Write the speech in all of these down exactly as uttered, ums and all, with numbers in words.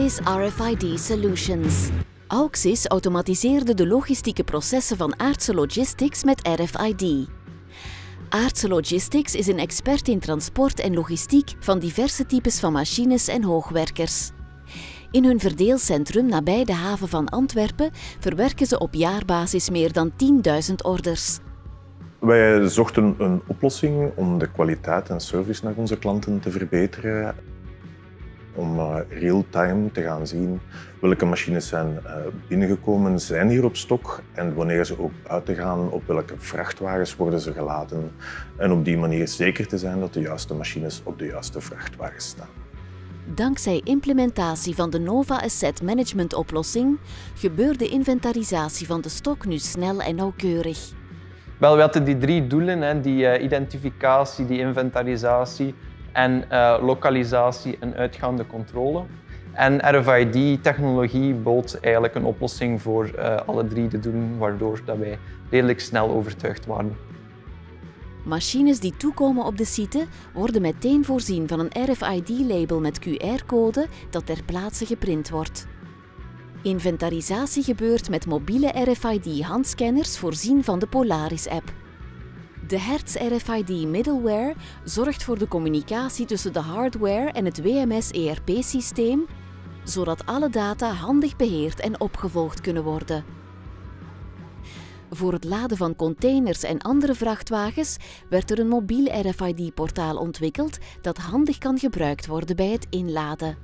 Auxis R F I D Solutions. Auxis automatiseerde de logistieke processen van Aardse Logistics met R F I D. Aardse Logistics is een expert in transport en logistiek van diverse types van machines en hoogwerkers. In hun verdeelcentrum nabij de haven van Antwerpen verwerken ze op jaarbasis meer dan tienduizend orders. Wij zochten een oplossing om de kwaliteit en service naar onze klanten te verbeteren. Om uh, real-time te gaan zien welke machines zijn uh, binnengekomen, zijn hier op stok en wanneer ze ook uit te gaan, op welke vrachtwagens worden ze geladen. En op die manier zeker te zijn dat de juiste machines op de juiste vrachtwagens staan. Dankzij implementatie van de Nova Asset Management oplossing gebeurt de inventarisatie van de stok nu snel en nauwkeurig. Wel, we hadden die drie doelen, hè, die uh, identificatie, die inventarisatie en uh, lokalisatie en uitgaande controle. En R F I D-technologie bood eigenlijk een oplossing voor uh, alle drie te doen, waardoor dat wij redelijk snel overtuigd waren. Machines die toekomen op de site worden meteen voorzien van een R F I D-label met Q R-code dat ter plaatse geprint wordt. Inventarisatie gebeurt met mobiele R F I D-handscanners voorzien van de Polaris-app. De Hertz R F I D middleware zorgt voor de communicatie tussen de hardware en het W M S E R P-systeem, zodat alle data handig beheerd en opgevolgd kunnen worden. Voor het laden van containers en andere vrachtwagens werd er een mobiel R F I D-portaal ontwikkeld dat handig kan gebruikt worden bij het inladen.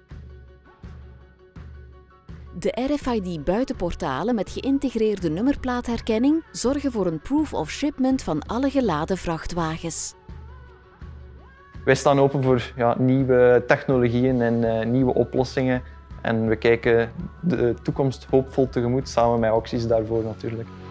De R F I D-buitenportalen met geïntegreerde nummerplaatherkenning zorgen voor een proof of shipment van alle geladen vrachtwagens. Wij staan open voor ja, nieuwe technologieën en uh, nieuwe oplossingen. En we kijken de toekomst hoopvol tegemoet, samen met Auxis daarvoor natuurlijk.